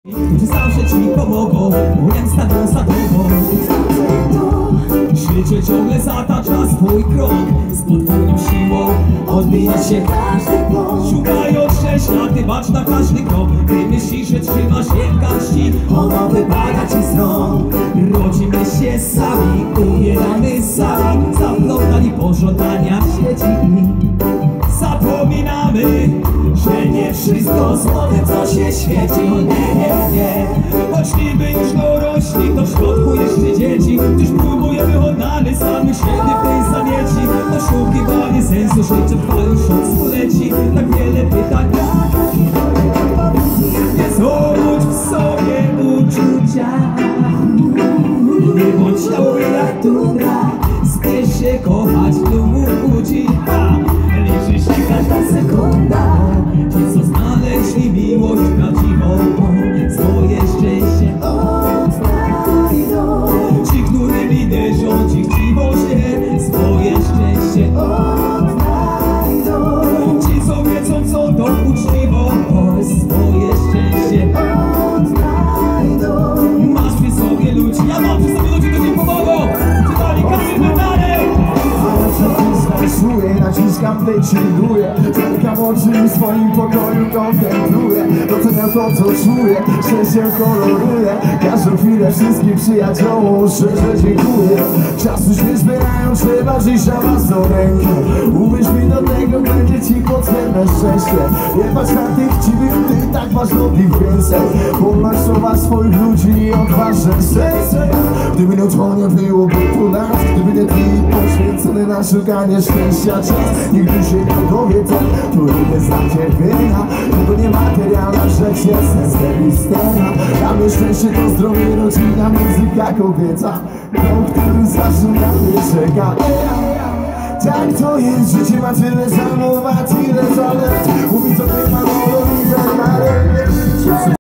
Którzy zawsze ci pomogą, bo jak staną za tobą. Życie ciągle zatacza swój krok, z podwójną siłą odbija się każdy błąd. Szukając szczęścia, ty bacz na każdy krok. Ty myślisz, że trzymasz je w garści, ono wypada ci z rąk. Rodzimy się sami, umieramy sami, zaplątani pożądania w sieci. Zapominamy, że nie wszystko złote, co się świeci. O nie. Choć niby już dorośli, to w środku jeszcze dzieci. Gdyż próbujemy odnaleźć sami siebie w tej zamieci. Poszukiwanie sensu życia trwa już od stuleci. Tak wiele pytań, nie zobudź w sobie uczucia. Nie bądź śmiały jak Tundra, spiesz się kochać ludzi. Liczy się każda sekunda. Ci, co znaleźli miłość prawdziwą, swoje szczęście odnajdą. Ci, którymi wierzą, ci chciwą się, swoje szczęście odnajdą. Ci, co wiedzą, co to uczciwość, swoje szczęście odnajdą. Masz przy sobie ludzi, ja mam przy sobie ludzi, którzy mi pomogą. Czytali Kamil Bednarek. Naciskam, decyduję. Zamykam oczy i w swoim pokoju kontempluję. Doceniam to, co czuję, szczęściem koloruję. Każdą chwilę wszystkim przyjaciołom szczerze dziękuję. Czasu się zbierają, trzeba żyć na własną rękę. Uwierz mi, do tego będzie ci potrzebne szczęście. Nie patrz na tych chciwych, ty tak masz dobrych więcej. Pomnoż słowa swoich ludzi i odważne serce. Gdyby to nie byłoby tu nas, gdyby nie ty poświęcony na szukanie szczęścia czas. Nigdy się nie dowie ten, który nie zna cierpienia. Tylko niematerialna rzecz jest sens scena. Dla mnie szczęście to zdrowie, rodzina, muzyka, kobieta. Dom, który zawsze na mnie czeka. Tak to jest, życie ma tyle zamów, a tyle